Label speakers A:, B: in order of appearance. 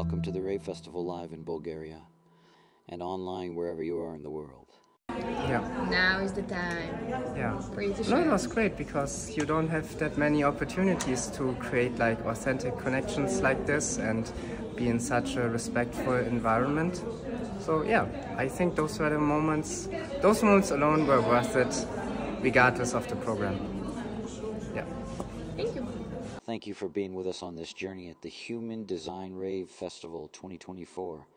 A: welcome to the Rave Festival live in Bulgaria and online wherever you are in the world.
B: Yeah.
C: Now is the time.
B: Yeah.
C: For you to
B: No,
C: share.
B: it was great because you don't have that many opportunities to create like authentic connections like this and be in such a respectful environment. So yeah, I think those were the moments. Those moments alone were worth it, regardless of the program. Yeah.
C: Thank you.
A: Thank you for being with us on this journey at the Human Design Rave Festival 2024.